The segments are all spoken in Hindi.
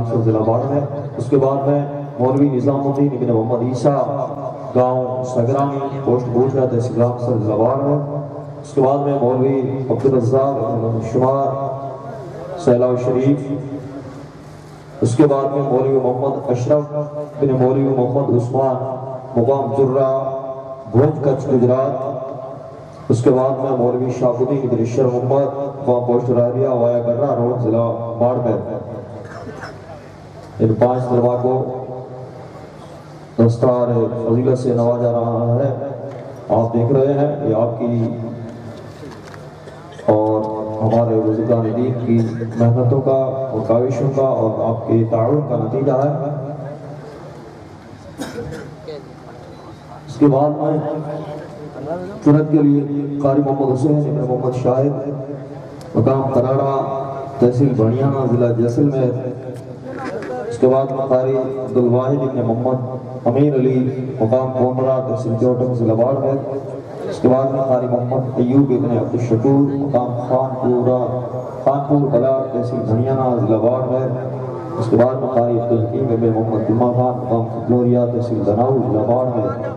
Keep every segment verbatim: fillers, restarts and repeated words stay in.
अक्सर जिला बाढ़ है। उसके बाद में मौलवी निजामुद्दीन इब्न मोहम्मद ईसा गांव सगरानी पोस्ट बूटा तहसील अक्सर जिला बाढ़ है। उसके बाद में मौलवी अब्दुल रज़्ज़ाक़ शुमार सैलाव शरीफ। उसके बाद में मौलवी मोहम्मद अशरफ बिन मौलवी मोहम्मद उस्मान मुकाम जुर्रा भुज कच्छ गुजरात। उसके बाद में मौलवी शाहबुद्दीन बिन शर मोहम्मद मुकाम post Rariya via Garra road जिला बाड़मेर। इन पांच तलबा को दस्तार फजीलत से नवाजा रहा है। आप देख रहे हैं ये आपकी और हमारे बुजुर्गान दीन की मेहनतों का और काविशों का और आपके ताउन का नतीजा है। इसके बाद में चुनत के लिए कारी मोहम्मद हुसैन इब्न मोहम्मद शाहिद मकाम कराड़ा तहसील बनियाना जिला जैसलमेर। उसके बाद में कारी अब्दुल वाहिद इब्न मोहम्मद अमीर अली मकाम कोमरा तहसील चौटक जिला बाड़मेर। उसके बाद में कारी मोहम्मद अयूब इब्न अब्दुल शकूर मकाम खानपुरा खानपुर बला तहसील बनियाना जिला बाड़मेर। उसके बाद में कारी अब्दुल हकीम इब्न मोहम्मद जुम्मा खान मकाम खतलोरिया तहसील दनाऊ जिला बाड़मेर।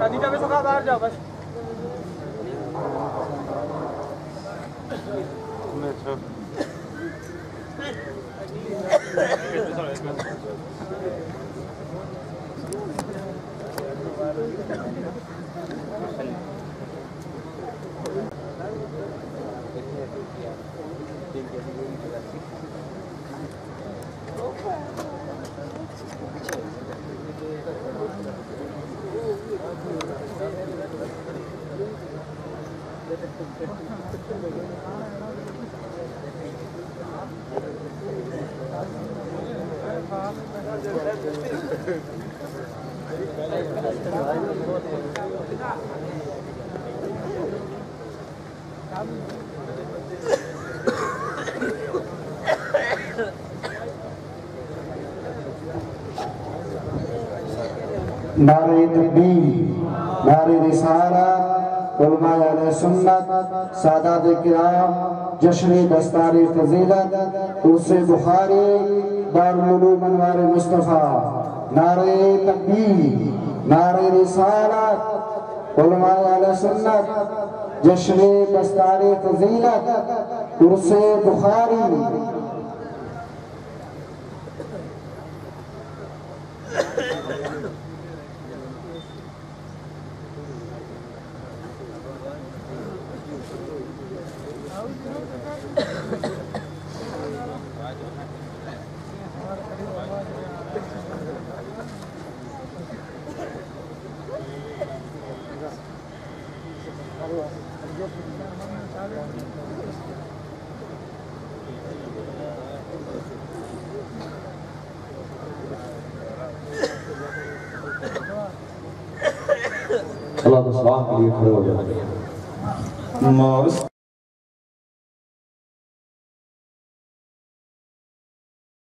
नारे तकबीर, नारे रिसालत, उलमाए अहले सुन्नत, सादात किराम, जश्न दस्तार फजीलत, उर्से बुखारी, दारुल उलूम अनवार मुस्तफा। नारे तकबीर, नारे रिसालत, उलमाए अहले सुन्नत, जश्न दस्तार फजीलत, उर्से बुखारी। अल्लाह तो सलाम के लिए खड़े हो जाते हैं।